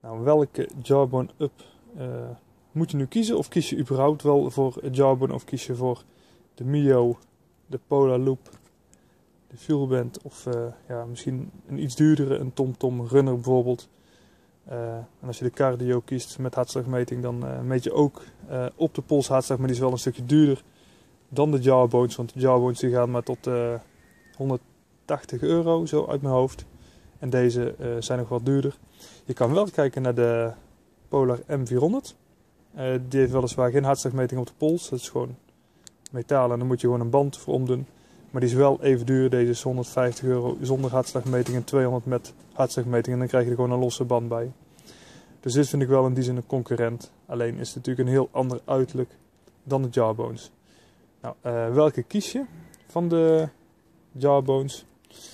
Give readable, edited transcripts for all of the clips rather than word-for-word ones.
Nou, welke Jawbone Up moet je nu kiezen? Of kies je überhaupt wel voor Jawbone of kies je voor de Mio, de Polar Loop, de Fuelband of misschien een iets duurdere, een TomTom Runner bijvoorbeeld. En als je de cardio kiest met hartslagmeting, dan meet je ook op de pols hartslag, maar die is wel een stukje duurder dan de Jawbones. Want de Jawbones die gaan maar tot €180 zo uit mijn hoofd. En deze zijn nog wat duurder. Je kan wel kijken naar de Polar M400. Die heeft weliswaar geen hartslagmeting op de pols. Dat is gewoon metaal en dan moet je gewoon een band voor omdoen. Maar die is wel even duur. Deze is €150 zonder hartslagmeting en 200 met hartslagmeting. En dan krijg je er gewoon een losse band bij. Dus dit vind ik wel in die zin een concurrent. Alleen is het natuurlijk een heel ander uiterlijk dan de Jawbones. Nou, welke kies je van de Jawbones?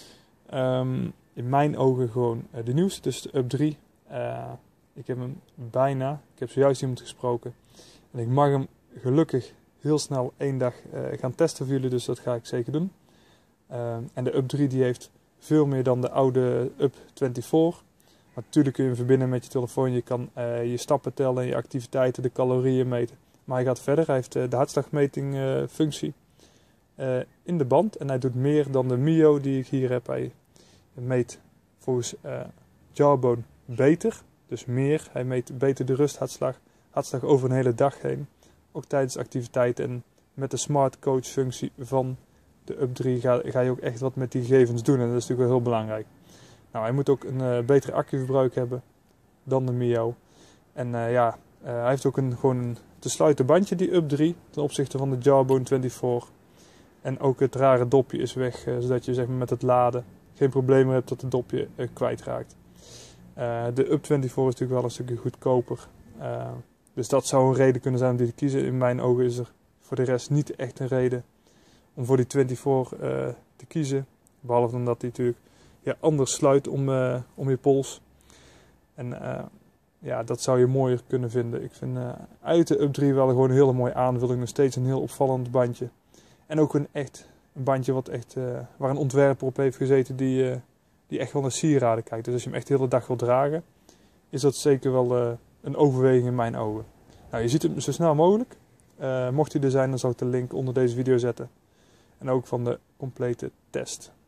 In mijn ogen gewoon de nieuwste, dus de Up 3. Ik heb hem bijna, ik heb zojuist iemand gesproken. En ik mag hem gelukkig heel snel 1 dag gaan testen voor jullie, dus dat ga ik zeker doen. En de Up 3 die heeft veel meer dan de oude Up 24. Maar natuurlijk kun je hem verbinden met je telefoon. Je kan je stappen tellen, je activiteiten, de calorieën meten. Maar hij gaat verder, hij heeft de hartslagmeting functie in de band. En hij doet meer dan de Mio die ik hier heb. Hij meet volgens Jawbone beter, dus meer. Hij meet beter de rusthartslag, hartslag over een hele dag heen. Ook tijdens activiteit en met de Smart Coach functie van de Up 3 ga je ook echt wat met die gegevens doen. En dat is natuurlijk wel heel belangrijk. Nou, hij moet ook een betere accuverbruik hebben dan de Mio. En hij heeft ook gewoon een te sluiten bandje, die Up 3, ten opzichte van de Jawbone 24. En ook het rare dopje is weg, zodat je zeg maar, met het laden geen probleem hebt dat het dopje kwijtraakt. De Up 24 is natuurlijk wel een stukje goedkoper. Dus dat zou een reden kunnen zijn om die te kiezen. In mijn ogen is er voor de rest niet echt een reden om voor die 24 te kiezen. Behalve omdat die natuurlijk anders sluit om je pols. En dat zou je mooier kunnen vinden. Ik vind uit de Up 3 wel gewoon een hele mooie aanvulling. Nog steeds een heel opvallend bandje. En ook een bandje waar een ontwerper op heeft gezeten die echt wel naar sieraden kijkt. Dus als je hem echt de hele dag wil dragen, is dat zeker wel een overweging in mijn ogen. Nou, je ziet hem zo snel mogelijk. Mocht hij er zijn, dan zal ik de link onder deze video zetten. En ook van de complete test.